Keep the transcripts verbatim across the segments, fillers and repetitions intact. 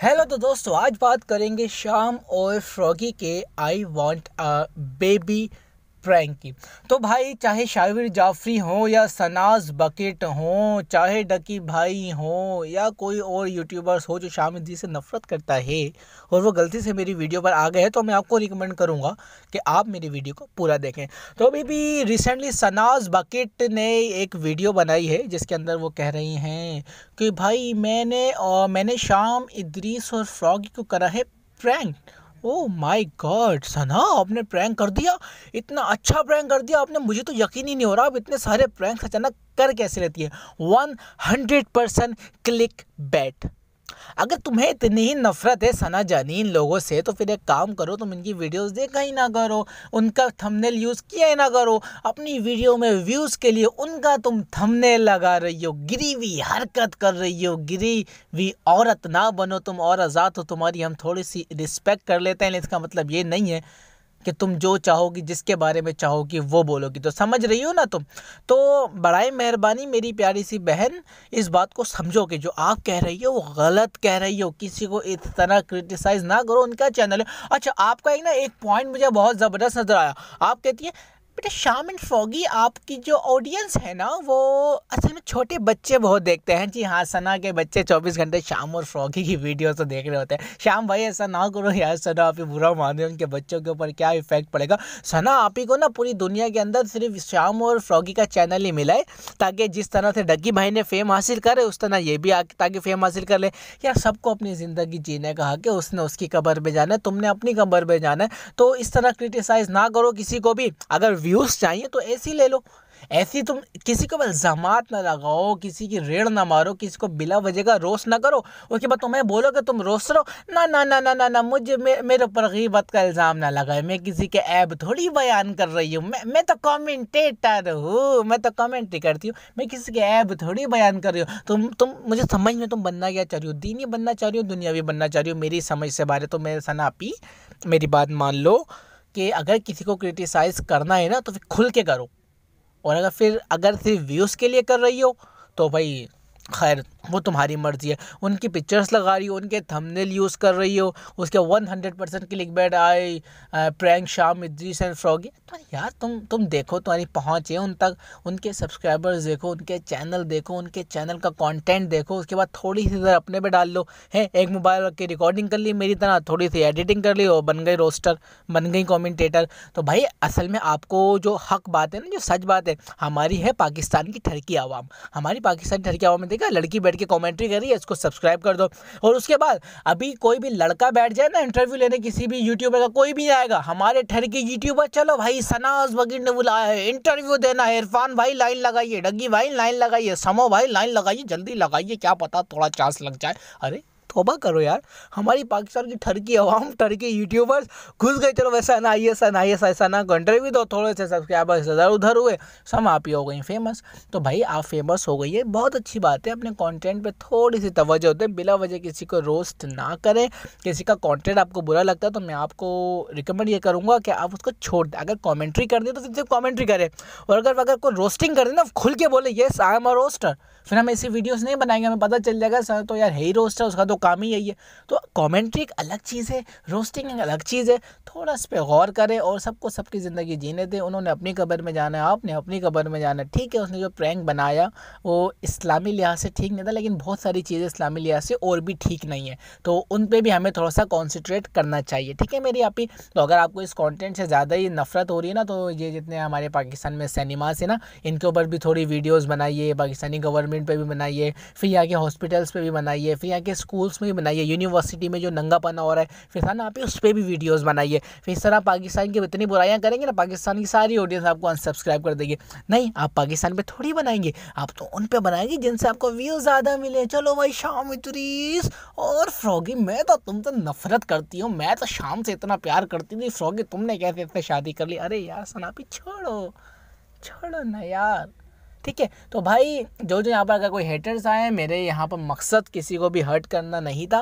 Hello तो दोस्तों, आज बात करेंगे शाम और फ्रॉगी के I want a baby prank की। तो भाई, चाहे शाहिर जाफरी हो या सनाज बकेट हो, चाहे डकी भाई हो या कोई और यूट्यूबर्स हो जो शाम जी से नफरत करता है और वो गलती से मेरी वीडियो पर आ गए हैं, तो मैं आपको रिकमेंड करूंगा कि आप मेरी वीडियो को पूरा देखें। तो अभी भी रिसेंटली सनाज बकेट ने एक वीडियो बनाई है जिसके अंदर वो कह रही हैं कि भाई मैंने और मैंने शाम इद्रीस और फ्रॉगी को करा है prank. Oh my god Sana, आपने प्रैंक कर दिया, इतना अच्छा प्रैंक कर दिया आपने, मुझे तो यकीन ही नहीं हो रहा आप इतने सारे प्रैंक अचानक कर कैसे लेती है। One hundred percent clickbait. अगर तुम्हें इतनी ही नफरत है सना जानी इन लोगों से, तो फिर एक काम करो, तुम इनकी वीडियोस देखा ही ना करो, उनका थंबनेल यूज़ किया ही ना करो। अपनी वीडियो में व्यूज़ के लिए उनका तुम थंबनेल लगा रही हो, गिरी हुई हरकत कर रही हो। गिरी हुई औरत ना बनो तुम, और आज़ाद हो तुम्हारी, हम थोड़ी सी रिस्पेक्ट कर लेते हैं, लेकिन इसका मतलब ये नहीं है कि तुम जो चाहोगी, जिसके बारे में चाहोगी वो बोलोगी। तो समझ रही हो ना तुम? तो बड़ाई मेहरबानी मेरी प्यारी सी बहन, इस बात को समझो कि जो आप कह रही हो वो गलत कह रही हो। किसी को इस तरह क्रिटिसाइज ना करो, उनका चैनल है। अच्छा, आपका एक ना एक पॉइंट मुझे बहुत ज़बरदस्त नज़र आया। आप कहती है बेटा शाम एंड फ्रॉगी, आपकी जो ऑडियंस है ना वो असल में छोटे बच्चे बहुत देखते हैं। जी हाँ, सना के बच्चे चौबीस घंटे शाम और फ्रॉगी की वीडियो तो देख रहे होते हैं। शाम भाई ऐसा ना करो यार, सना आप ही बुरा मान रहे हो, उनके बच्चों के ऊपर क्या इफेक्ट पड़ेगा। सना आप ही को ना पूरी दुनिया के अंदर सिर्फ शाम और फ्रॉगी का चैनल ही मिला है, ताकि जिस तरह से डग्गी भाई ने फेम हासिल करे उस तरह ये भी आके ताकि फेम हासिल कर ले। यार सबको अपनी ज़िंदगी जीने का हक है, उसने उसकी कब्र में जाना है, तुमने अपनी कब्र में जाना है। तो इस तरह क्रिटिसाइज ना करो किसी को भी। अगर व्यूज़ चाहिए तो ऐसी ले लो, ऐसी तुम किसी को इल्ज़ामात ना लगाओ, किसी की रेड़ ना मारो, किसी को बिला वजह का रोस्ट ना करो। उसके बाद तुम्हें बोलो कि तुम रोस्ट रहो। ना ना ना ना ना ना मुझे मे, मेरे ऊपर गीबत का इल्ज़ाम ना लगाए। मैं किसी के ऐब थोड़ी बयान कर रही हूँ, मैं मैं तो कमेंटेटर हूँ, मैं तो कमेंट्री करती हूँ, मैं किसी के ऐब थोड़ी बयान कर रही हूँ। तुम तुम मुझे समझ में तुम बनना क्या चाह रही हो, दीनी बनना चाह रही हो, दुनियावी बनना चाह रही हो, मेरी समझ से बाहर है। तो मेरे सना आप ही मेरी बात मान लो कि अगर किसी को क्रिटिसाइज़ करना है ना तो फिर खुल के करो, और अगर फिर अगर सिर्फ व्यूज़ के लिए कर रही हो तो भाई खैर वो तुम्हारी मर्ज़ी है। उनकी पिक्चर्स लगा रही हो, उनके थंबनेल यूज़ कर रही हो, उसके one hundred percent clickbait I prank Shaam Idrees and froggy. तो यार तुम तुम देखो, तुम्हारी पहुंच है उन तक, उनके सब्सक्राइबर्स देखो, उनके चैनल देखो, उनके चैनल का कंटेंट देखो, उसके बाद थोड़ी सी इधर अपने पे डाल लो। है एक मोबाइल रख के रिकॉर्डिंग कर ली मेरी तरह, थोड़ी सी एडिटिंग कर ली और बन गई रोस्टर, बन गई कॉमेंटेटर। तो भाई असल में आपको जो हक बात है ना, जो सच बात है, हमारी है पाकिस्तान की ठरकी आवाम, हमारी पाकिस्तानी ठरकी आवाम में देखा लड़की बैठ के कमेंट्री कर रही है, इसको सब्सक्राइब कर दो। और उसके बाद अभी कोई भी लड़का बैठ जाए ना इंटरव्यू लेने, किसी भी यूट्यूबर का, कोई भी आएगा, हमारे ठरकी यूट्यूबर, चलो भाई सनाज बगीर ने बुलाया है, इंटरव्यू देना है, इरफान भाई लाइन लगाइए, डग्गी भाई लाइन लगाइए, समो भाई लाइन लगाइए, जल्दी लगाइए, क्या पता थोड़ा चांस लग जाए। अरे तौबा करो यार, हमारी पाकिस्तान की ठरकी अवाम, ठरकी यूट्यूबर्स घुस गए, चलो वैसा ना ये सा ना ये ऐसा ना इंटरव्यू दो, थोड़े से सब्सक्राइबर्स इधर उधर हुए, सब आप ही हो गई फेमस। तो भाई आप फेमस हो गई है, बहुत अच्छी बात है, अपने कंटेंट पे थोड़ी सी तवज्जो होते हैं, बिला वजह किसी को रोस्ट ना करें। किसी का कंटेंट आपको बुरा लगता है तो मैं आपको रिकमेंड ये करूँगा कि आप उसको छोड़ दें। अगर कॉमेंट्री कर दे तो फिर सिर्फ कॉमेंट्री करें, और अगर अगर कोई रोस्टिंग कर दे ना, खुल के बोले yes I am a roaster, फिर हम ऐसी वीडियोस नहीं बनाएंगे, हमें पता चल जाएगा सर तो यार है ही रोस्टर, उसका तो काम ही यही है। तो कमेंट्री एक अलग चीज़ है, रोस्टिंग एक अलग चीज़ है, थोड़ा इस पर गौर करें और सबको सबकी ज़िंदगी जीने दें। उन्होंने अपनी कब्र में जाना है, आपने अपनी कब्र में जाना है, ठीक है। उसने जो प्रैंक बनाया वो इस्लामी लिहाज से ठीक नहीं था, लेकिन बहुत सारी चीज़ें इस्लामी लिहाज से और भी ठीक नहीं है, तो उन पर भी हमें थोड़ा सा कॉन्सेंट्रेट करना चाहिए, ठीक है मेरी आप ही। तो अगर आपको इस कॉन्टेंट से ज़्यादा ही नफरत हो रही है ना, तो ये जितने हमारे पाकिस्तान में सिनेमास है ना, इनके ऊपर भी थोड़ी वीडियोज़ बनाइए, पाकिस्तानी गवर्नमेंट पर भी बनाइए, फिर यहाँ के हॉस्पिटल्स पे भी बनाइए, फिर यहाँ के स्कूल्स में भी बनाइए, यूनिवर्सिटी में जो नंगापना हो रहा है फिर ना आप उस पर भी वीडियोस बनाइए। फिर इस तरह पाकिस्तान की इतनी बुराइयां करेंगे ना, पाकिस्तान की सारी ऑडियंस आपको अनसब्सक्राइब कर देगी। नहीं, आप पाकिस्तान पे थोड़ी बनाएंगे, आप तो उन पे बनाएंगे जिनसे आपको व्यूज़ ज़्यादा मिले। चलो भाई शाम इद्रीस और फ्रॉगी, मैं तो तुमसे नफरत करती हूँ, मैं तो शाम से इतना प्यार करती थी, फ्रॉगी तुमने कैसे इससे शादी कर ली। अरे यार सनापी छोड़ो छोड़ो ना यार, ठीक है। तो भाई जो जो यहाँ पर अगर कोई हेटर्स आए, मेरे यहाँ पर मकसद किसी को भी हर्ट करना नहीं था,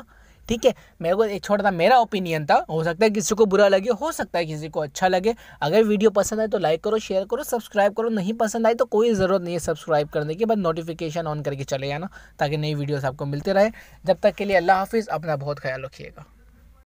ठीक है, मेरे को एक छोटा सा मेरा ओपिनियन था, हो सकता है किसी को बुरा लगे, हो सकता है किसी को अच्छा लगे। अगर वीडियो पसंद आए तो लाइक करो, शेयर करो, सब्सक्राइब करो। नहीं पसंद आए तो कोई ज़रूरत नहीं है सब्सक्राइब करने की, बस नोटिफिकेशन ऑन करके चले जाना ताकि नई वीडियोस आपको मिलते रहे। जब तक के लिए अल्लाह हाफिज़, अपना बहुत ख्याल रखिएगा।